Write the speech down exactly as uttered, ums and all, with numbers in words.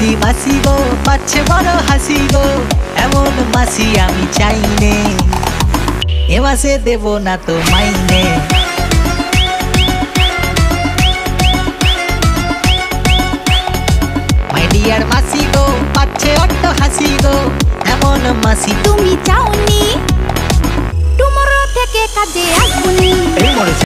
লক্ষ্মী মাসি গো পাচ্ছে বড় হাসি গো, এমন মাসি আমি চাইনে, এ মাসে দেব না তো মাইনে। মাই ডিয়ার মাসি গো পাচ্ছে অট্ট হাসি গো, এমন মাসি তুমি চাওনি টুমরো থেকে কাজে আসবনি।